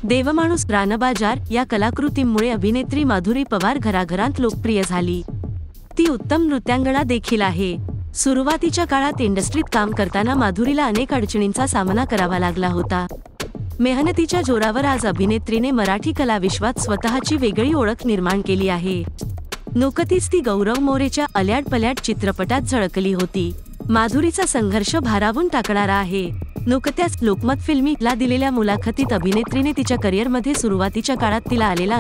देवमाणूस रानबाजार या कलाकृतीमुळे अभिनेत्री माधुरी पवार घराघरात लोकप्रिय झाली। ती उत्तम नृत्यांगना देखील आहे। सुरुवातीच्या काळात इंडस्ट्रीत काम करताना माधुरीला अनेक अडचणींचा सामना करावा लागला होता। मेहनतीच्या जोरावर आज अभिनेत्रीने मराठी कलाविश्वात स्वतःची वेगळी ओळख निर्माण केली आहे। नुकतीच ती गौरव मोरेच्या अल्याड पल्याड चित्रपटात झळकली होती। माधुरीचा संघर्ष भारावून टाकणारा आहे। नुकत्याच लोकमत फिल्मीला दिलेल्या मुलाखतीत अभिनेत्रीने तिच्या करिअरमध्ये सुरुवातीच्या काळात तिला आलेला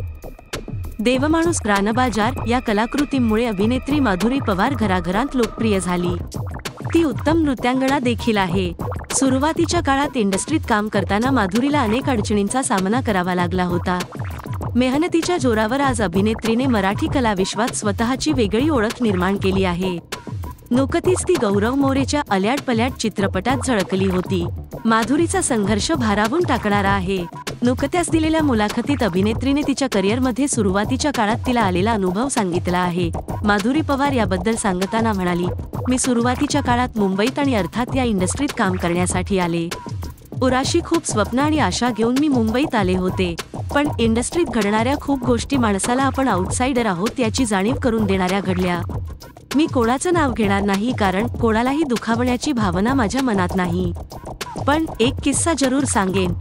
देवमाणूस रानबाजार या कलाकृतीमुळे अभिनेत्री माधुरी पवार घराघरात लोकप्रिय झाली। ती उत्तम नृत्यांगना देखील आहे। सुरुवातीच्या काळात इंडस्ट्रीत काम करताना माधुरीला अनेक अडचणींचा सामना करावा लागला होता। मेहनतीच्या जोरावर आज अभिनेत्रीने मराठी कलाविश्वात स्वतःची वेगळी ओळख निर्माण केली आहे। नुकतीच ती गौरव मोरेच्या अल्याड पल्याड चित्रपटात झळकली होती। माधुरीचा संघर्ष भारावून टाकणारा आहे। नुकत्याच दिलेल्या मुलाखतीत अभिनेत्रीने तिच्या करिअरमध्ये सुरुवातीच्या काळात तिला आलेला अनुभव सांगितला आहे। माधुरी पवार याबद्दल सांगताना म्हणाली, मी सुरुवातीच्या काळात मुंबईत आणि अर्थात या इंडस्ट्रीत काम करण्यासाठी आले। उराशी खूप स्वप्न आणि आशा घेऊन मी मुंबईत आले होते, पण इंडस्ट्रीत घडणाऱ्या खूप गोष्टी माणसाला आपण आउटसाइडर आहोत याची जाणीव करून देणाऱ्या घडल्या। मी कोणाचं नाव घेणार नाही, कारण कोणालाही दुखावण्याची भावना माझ्या मनात नाही, पण एक किस्सा जरूर सांगेन।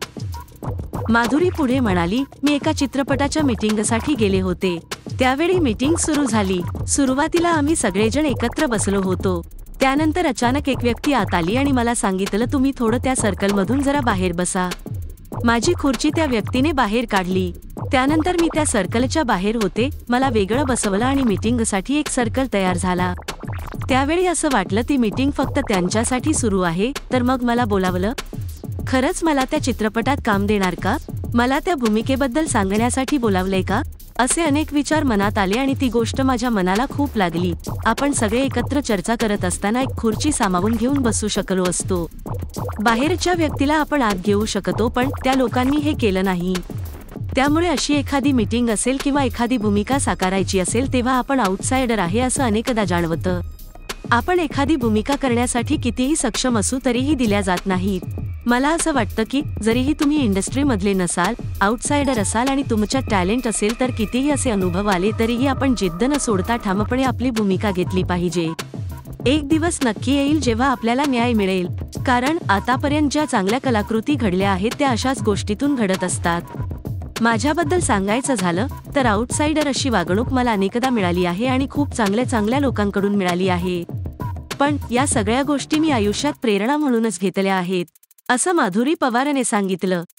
माधुरी पुढे म्हणाली, मी एका चित्रपटाच्या मीटिंगसाठी गेले होते। त्यावेळी मीटिंग सुरू झाली। सुरुवातीला आम्ही सगळेजण एकत्र बसलो होतो। त्यानंतर अचानक एक व्यक्ती आत आली आणि मला सांगितलं, तुम्ही थोडं त्या सर्कलमधून जरा बाहेर बसा। माझी खुर्ची त्या व्यक्तीने बाहेर काढली। त्यानंतर मी त्या सर्कलच्या बाहेर होते। मला वेगळं बसवलं आणि मीटिंगसाठी एक सर्कल तयार झाला। त्यावेळी असं वाटलं ती मीटिंग फक्त त्यांच्यासाठी सुरू आहे, तर मग मला बोलावलं। खरंच मला त्या चित्रपटात काम देणार का? मला त्या भूमिकेबद्दल सांगण्यासाठी बोलावलंय का? असे अनेक विचार मनात आले आणि ती गोष्ट माझ्या मनाला खूप लागली। आपण सगळे एकत्र चर्चा करत असताना एक खुर्ची सामावून घेऊन बसू शकलो असतो। बाहेरच्या व्यक्तीला आपण आत घेऊ शकतो, पण त्या लोकांनी हे केलं नाही। त्यामुळे अशी एखादी मीटिंग असेल किंवा एखादी भूमिका साकारायची असेल तेव्हा आपण आउटसाइडर आहे असं अनेकदा जाणवतं। आपण एखादी भूमिका करण्यासाठी कितीही सक्षम असू तरीही दिल्या जात नाहीत। मला असं वाटतं की जरीही तुम्ही इंडस्ट्रीमधले नसाल, आउटसाइडर असाल आणि तुमच्यात टॅलेंट असेल तर कितीही असे अनुभव आले तरीही आपण जिद्द न सोडता ठामपणे आपली भूमिका घेतली पाहिजे। एक दिवस नक्की येईल जेव्हा आपल्याला न्याय मिळेल, कारण आतापर्यंत ज्या चांगल्या कलाकृती घडल्या आहेत त्या अशाच गोष्टीतून घडत असतात। माझ्याबद्दल सांगायचं झालं तर आउटसाइडर अशी वागणूक मला अनेकदा मिळाली आहे आणि खूप चांगल्या लोकांकडून मिळाली आहे, पण या सगळ्या गोष्टी मी आयुष्यात प्रेरणा म्हणूनच घेतल्या आहेत, असं माधुरी पवारने सांगितलं।